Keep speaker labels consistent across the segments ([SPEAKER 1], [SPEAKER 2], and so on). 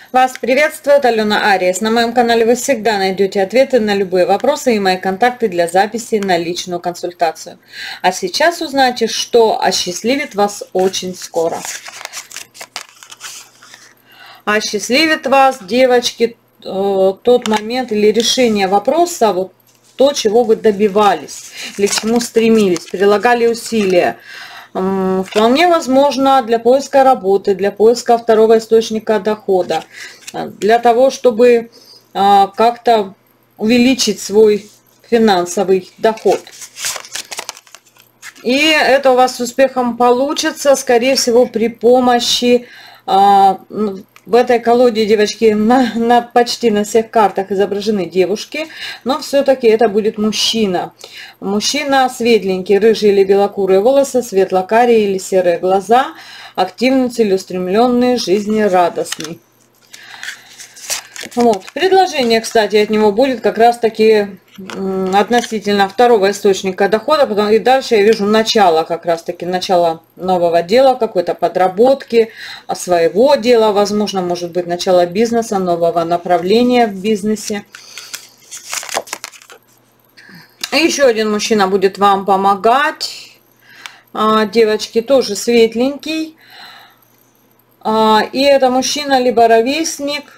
[SPEAKER 1] Вас приветствует Алена Ариес. На моем канале вы всегда найдете ответы на любые вопросы и мои контакты для записи на личную консультацию. А сейчас узнайте, что осчастливит вас очень скоро. Осчастливит вас, девочки, тот момент или решение вопроса, вот то, чего вы добивались, или к чему стремились, прилагали усилия. Вполне возможно для поиска работы, для поиска второго источника дохода, для того, чтобы как-то увеличить свой финансовый доход. И это у вас с успехом получится, скорее всего, при помощи, в этой колоде, девочки, почти на всех картах изображены девушки, но все-таки это будет мужчина. Мужчина светленький, рыжие или белокурые волосы, светло-карие или серые глаза, активный, целеустремленный, жизнерадостный. Вот. Предложение, кстати, от него будет как раз-таки относительно второго источника дохода, потом и дальше я вижу начало, как раз-таки начало нового дела, какой-то подработки, своего дела, возможно, может быть начало бизнеса, нового направления в бизнесе. И еще один мужчина будет вам помогать, девочки, тоже светленький, и это мужчина либо ровесник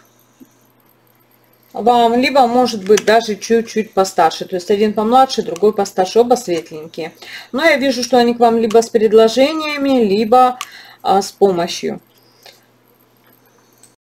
[SPEAKER 1] вам, либо может быть даже чуть-чуть постарше, то есть один помладше, другой постарше, оба светленькие. Но я вижу, что они к вам либо с предложениями, либо с помощью.